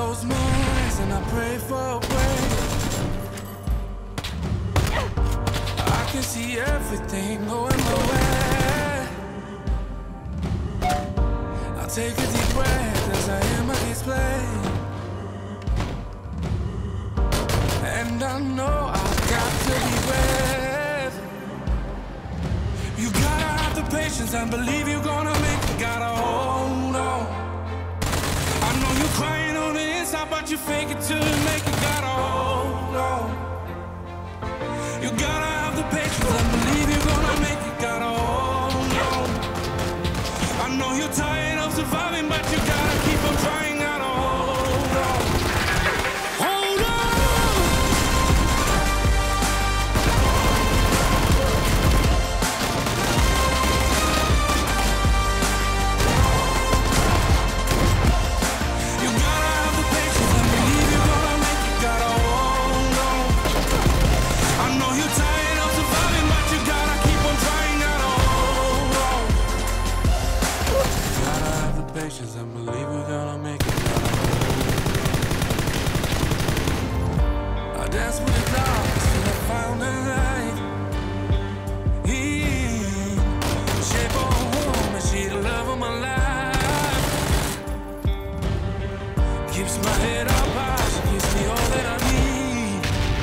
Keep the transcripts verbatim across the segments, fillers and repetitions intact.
close my eyes and I pray for a break. I can see everything going my way. I'll take a deep breath as I hear my display. And I know I've got to be brave. You gotta have the patience and believe you're gonna make it. Gotta hold on. I know you're crying on the inside, but you fake it till you make it. Gotta hold on. You gotta have the patience and believe you're gonna make it. Gotta hold on. I know you're tired of surviving, but you gotta keep on trying. Gotta hold on. Hold on. You gotta have the patience and believe you're gonna make it. Gotta hold on. I know you're tired of surviving, but you gotta keep on trying. Gotta hold on. Gotta have the patience and believe we're gonna make it. Gotta hold on. I dance with the darkness till I found the light. He shape of a woman, she the love of my life. Keeps my head up high, she gives me all that I need.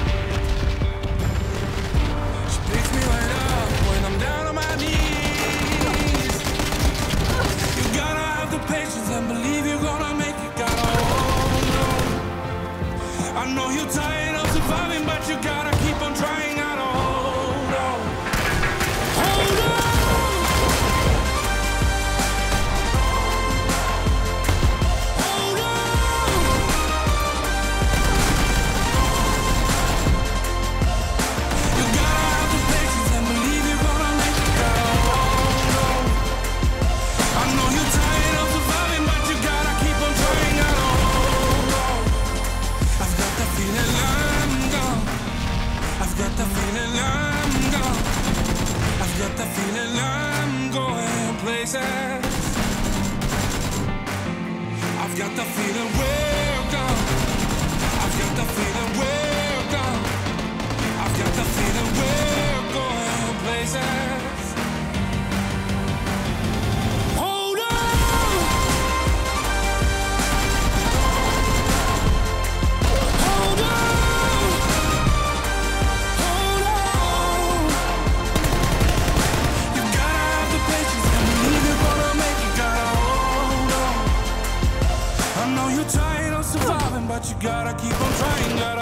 She picks me right up when I'm down on my knees. You gotta have the patience and believe you're gonna make it. Gotta hold on. I know you're tired of surviving, but you gotta keep on trying. Gotta hold on. Hold on. Hold on. You gotta have the patience and believe you're gonna make it. Gotta hold on. I know you're tired of surviving, but you gotta keep on trying. Gotta hold on. I've got the feeling I'm gone. I've got the feeling I'm gone. I've got the feeling I'm going places. I've got the feeling we're gone. I've got the feeling we're gone. I've got the feeling we're going places. Hold on. Hold on. Hold on. You gotta have the patience and believe you're gonna make it. Gotta hold on. I know you're tired of surviving, but you gotta keep on trying. Gotta